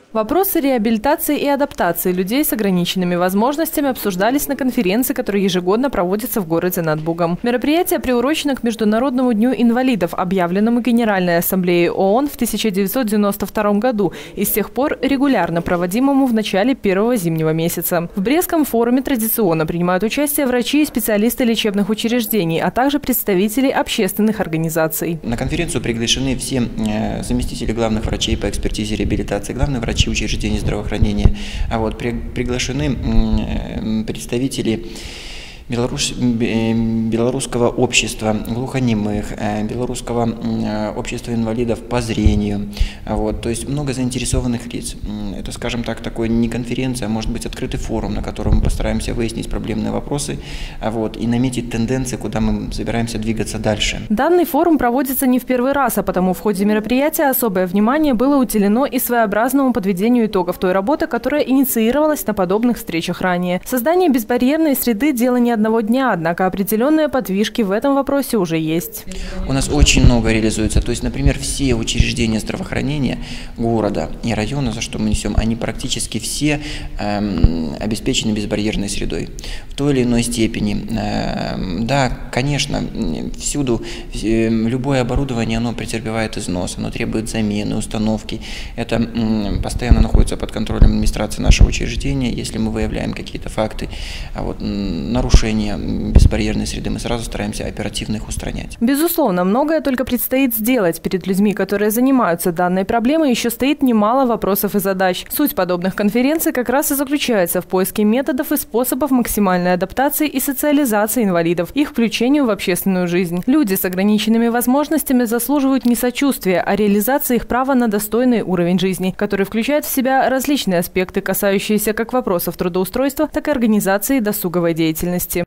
Вопросы реабилитации и адаптации людей с ограниченными возможностями обсуждались на конференции, которая ежегодно проводится в городе над Бугом. Мероприятие приурочено к Международному дню инвалидов, объявленному Генеральной Ассамблеей ООН в 1992 году и с тех пор регулярно проводимому в начале первого зимнего месяца. В Брестском форуме традиционно принимают участие врачи и специалисты лечебных учреждений, а также представители общественных организаций. На конференцию приглашены все заместители главных врачей по экспертизе реабилитации, главные врачи учреждений здравоохранения, приглашены представители белорусского общества глухонемых, белорусского общества инвалидов по зрению. То есть много заинтересованных лиц. Это, скажем так, такой не конференция, а может быть открытый форум, на котором мы постараемся выяснить проблемные вопросы и наметить тенденции, куда мы собираемся двигаться дальше. Данный форум проводится не в первый раз, а потому в ходе мероприятия особое внимание было уделено и своеобразному подведению итогов той работы, которая инициировалась на подобных встречах ранее. Создание безбарьерной среды – дело не одного дня, однако определенные подвижки в этом вопросе уже есть. У нас очень много реализуется. То есть, например, все учреждения здравоохранения города и района, за что мы несем, они практически все обеспечены безбарьерной средой в той или иной степени. Да, конечно, всюду любое оборудование, оно претерпевает износ, оно требует замены, установки. Это постоянно находится под контролем администрации нашего учреждения. Если мы выявляем какие-то факты нарушения безбарьерной среды, мы сразу стараемся оперативно их устранять. Безусловно, многое только предстоит сделать. Перед людьми, которые занимаются данной проблемой, еще стоит немало вопросов и задач. Суть подобных конференций как раз и заключается в поиске методов и способов максимальной адаптации и социализации инвалидов, их включению в общественную жизнь. Люди с ограниченными возможностями заслуживают не сочувствия, а реализации их права на достойный уровень жизни, который включает в себя различные аспекты, касающиеся как вопросов трудоустройства, так и организации досуговой деятельности.